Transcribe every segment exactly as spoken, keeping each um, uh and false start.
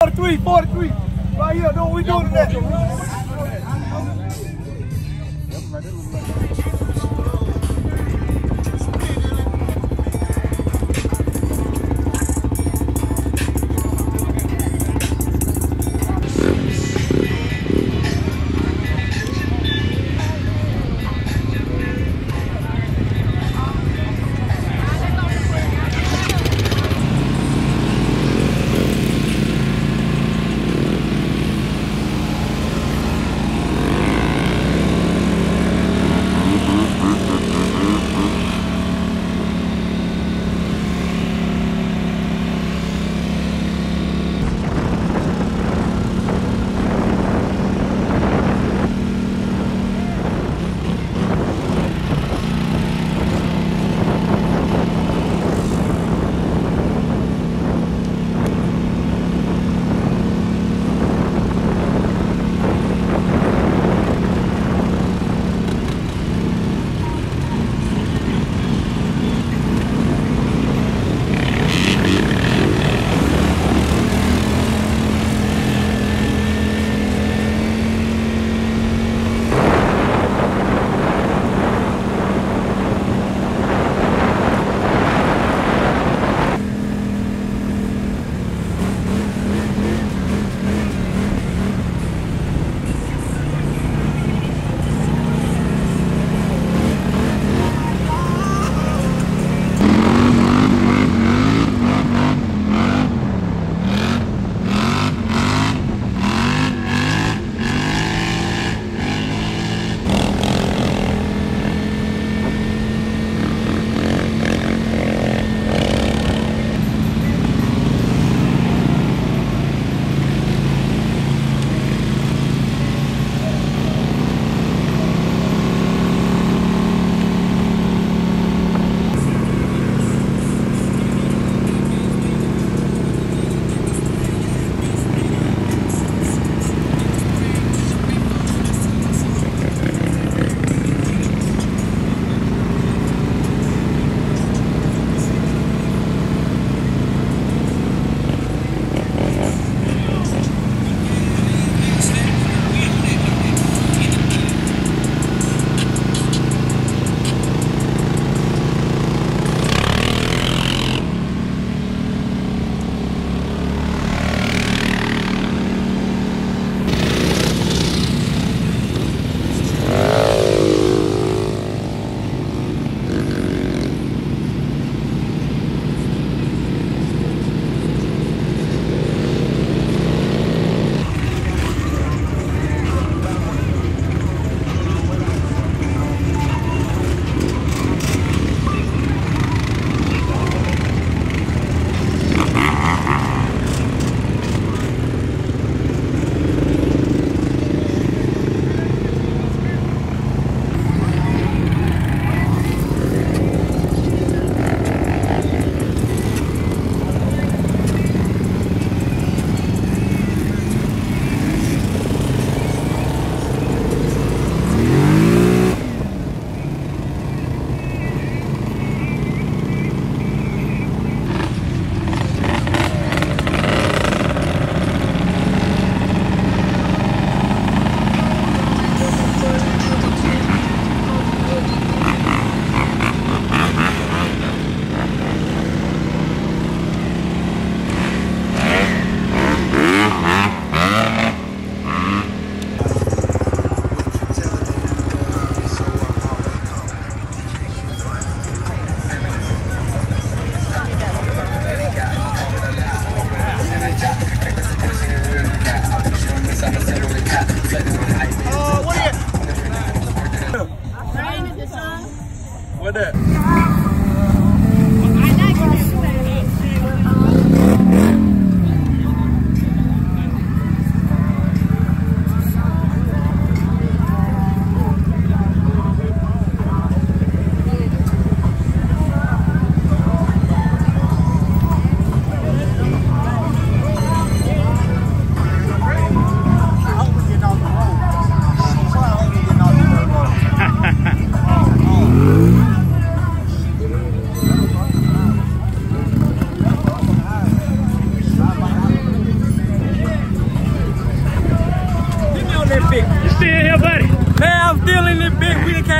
forty-three, forty-three. Right here, know what we doing today.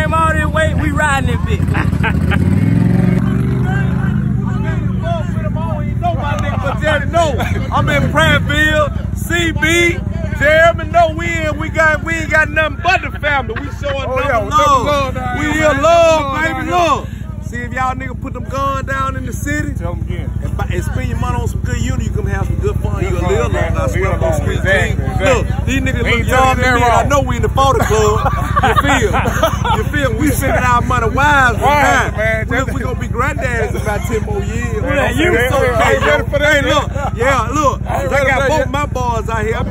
came all this way, we riding this bitch. I'm in Prattville, C B, Jeremy, no we in. We got we ain't got nothing but the family. We showing oh, yeah, love. love we here love, baby, love. See if y'all niggas put them guns down in the city. Tell them again. And, and spend your money on some good unit, you can have some good fun. You'll live long. I swear on street exactly, exactly. Look, these niggas look younger than me. I know we in the photo club. You feel? You feel? We spending our money wise, man. man. We, we gonna be granddaddies in about ten more years. Man, you so hey, ready for that? Hey, look, yeah, look. I got both my boys out here.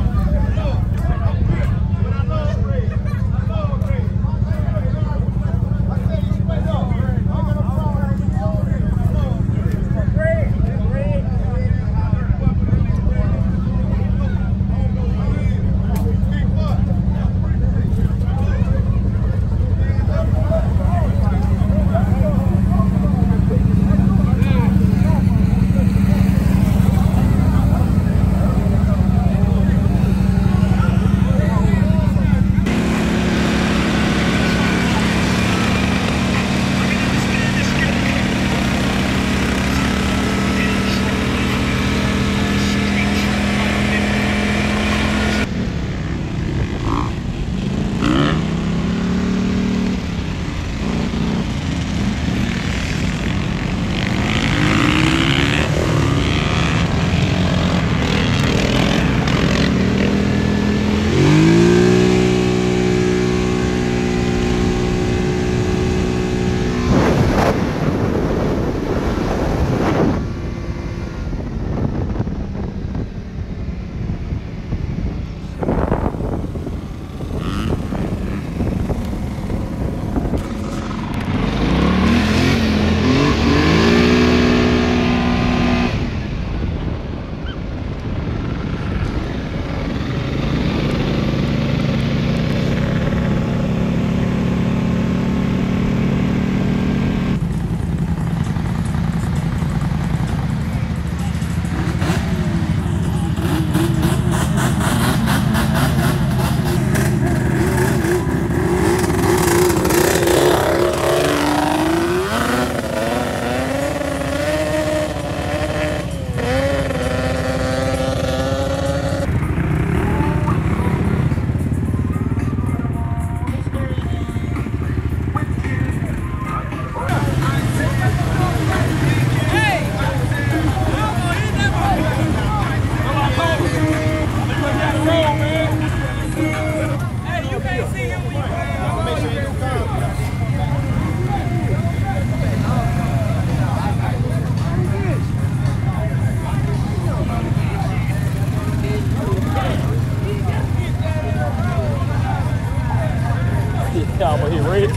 Cowboy here, Red.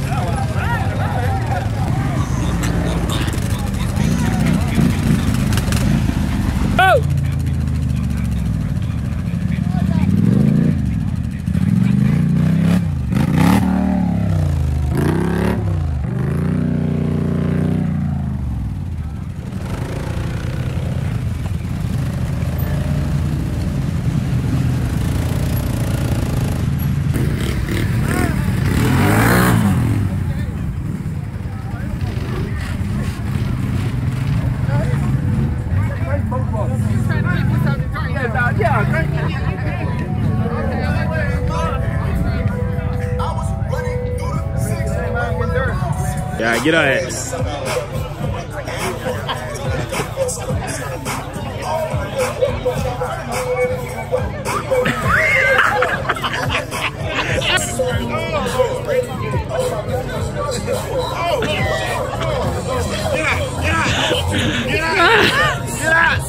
Oh! Yeah, get our ass. Get out! Get out!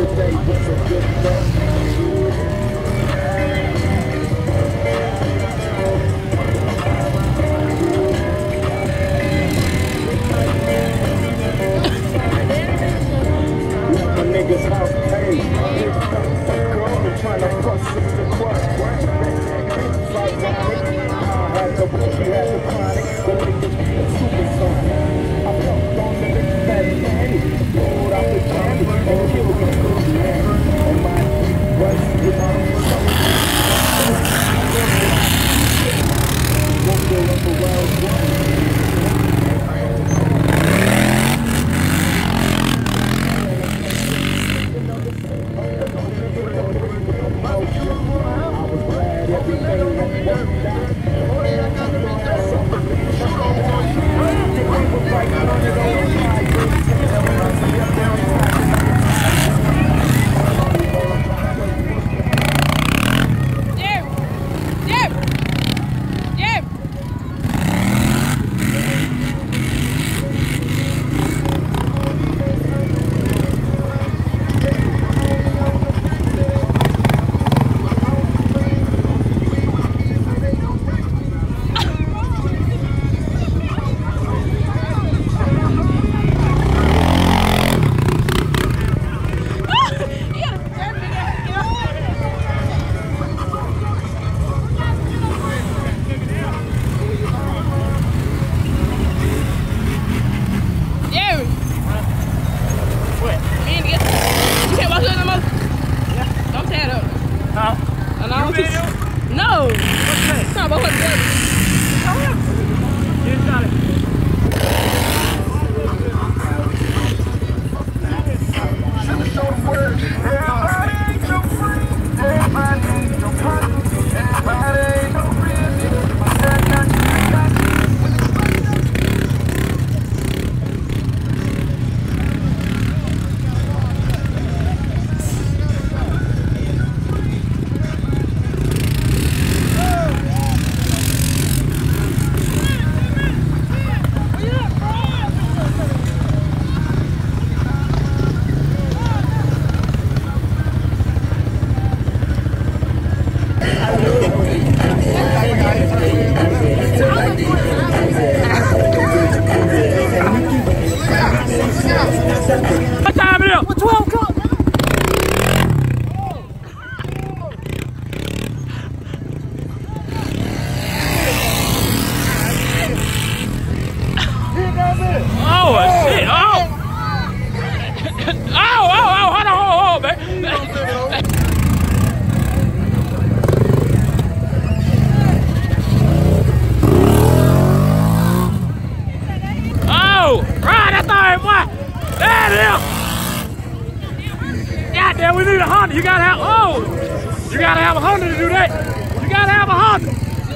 Yeah, we need a Honda. You gotta have, oh, you gotta have a Honda to do that. You gotta have a Honda.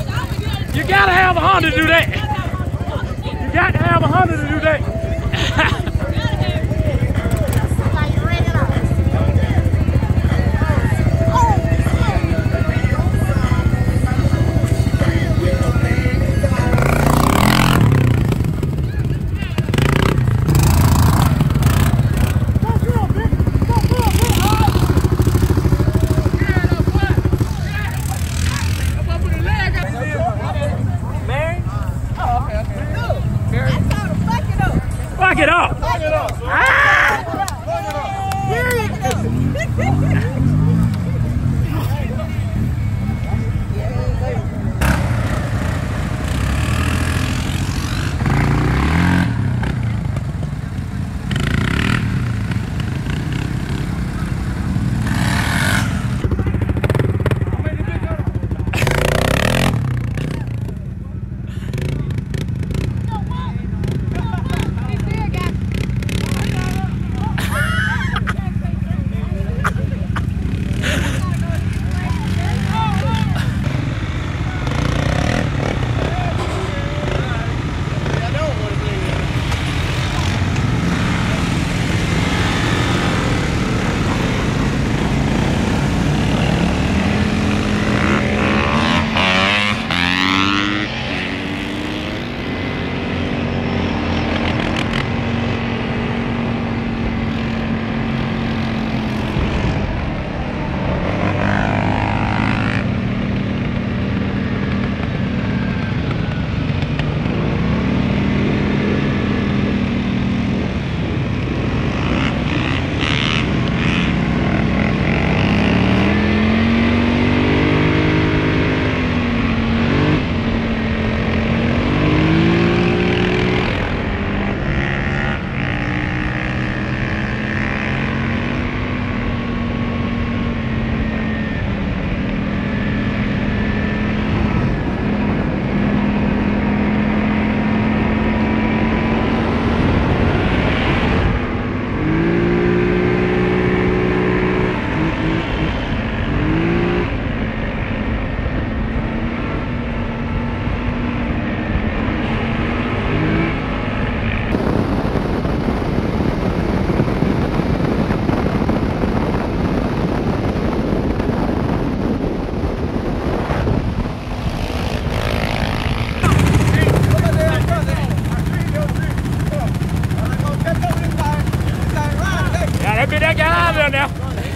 You gotta have a Honda to do that. You got to have a Honda to do that. Fuck it up.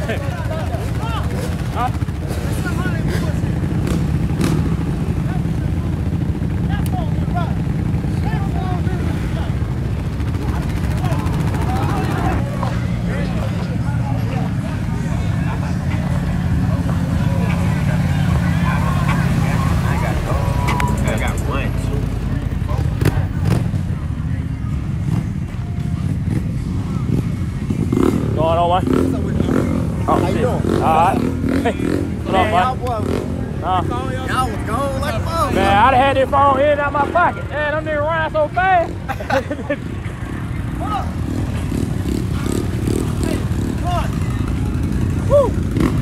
Huh? Going on, man? Oh, how you doing? All right. Hey, what up, man? Huh? Y'all was gone like a phone. Man, I'd have had this phone in and out my pocket. Man, them niggas ran so fast. Woo!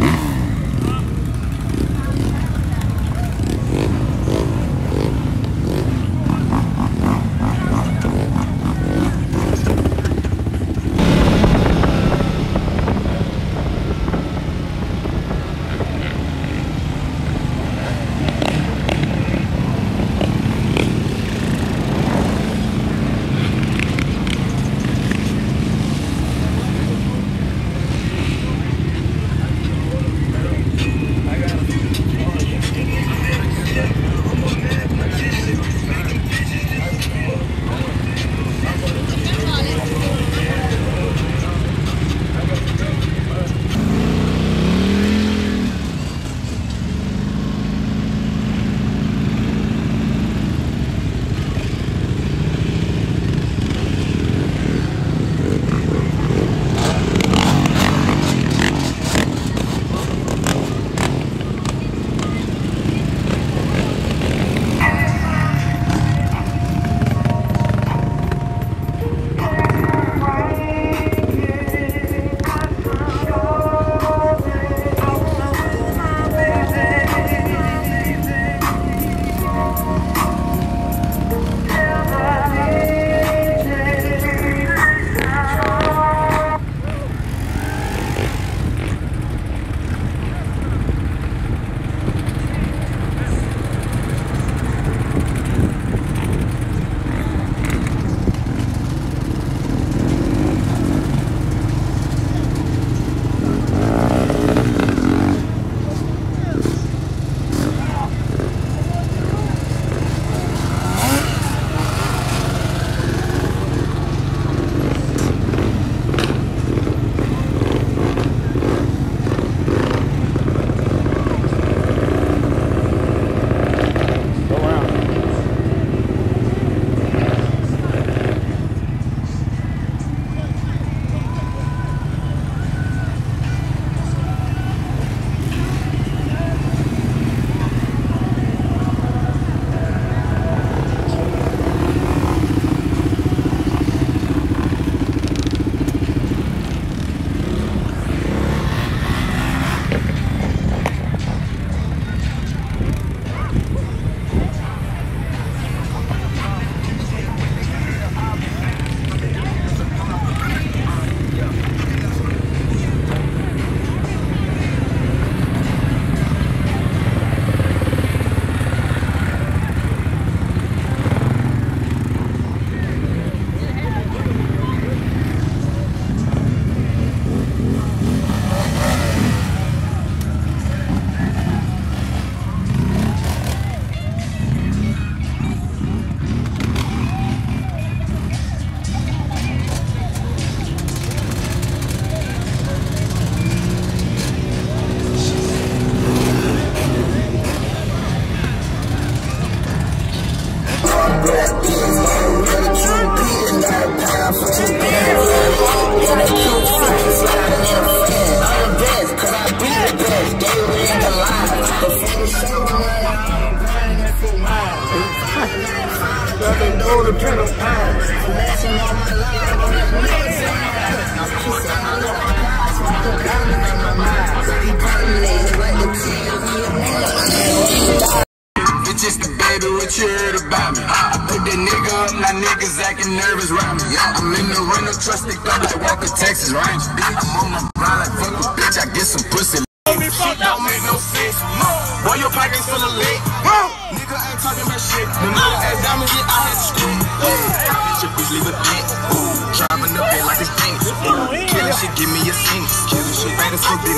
It's just a baby, what you heard about me? I put that nigga up, now niggas acting nervous around me. I'm in the rental, trust the club like Walker, Texas Ranger. I'm on my grind like fuck a bitch, I get some pussy. Shit don't make no sense. Boy, your pockets full of lead. Nigga ain't talking about shit. The nigga ass diamonds, yeah, I had to scream. Bitch, your bitch leave a dent. Driving up here like a dance. Killing shit, give me a sentence. Killing shit, better so business.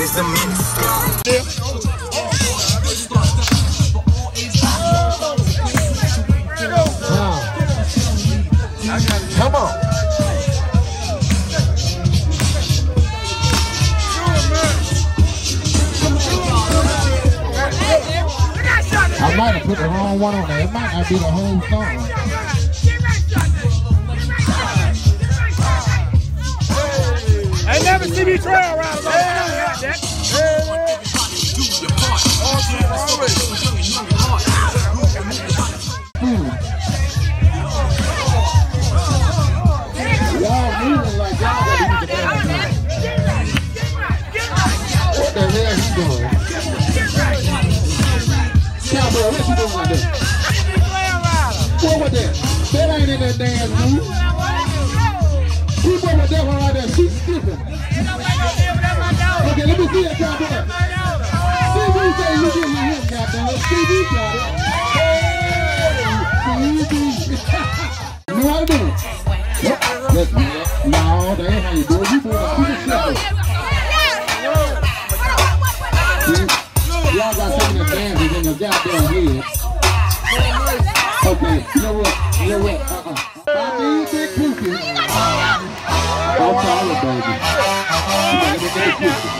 it's a minute. Come on. I might have put the wrong one on there. It might not be the whole song. I never see me trail around alone. Hey, Y'all moving like y'all got to use the bathroom. What the hell he doing? Cowboy, what you doing like that? What was that? That ain't in that damn move. Who put with that one right there? She's skipping. Okay, let me see that cowboy. C B say you give me him, goddamn. C B got it. Hey, C B. You know how to do it? Yep. Let's do it. No, that ain't how you do it. You do it like two seconds. See? Y'all got some of the dances in your goddamn head. Okay, you know what? You know what? Uh-uh. I need big cookies. Don't call it, baby. You gotta get big cookies.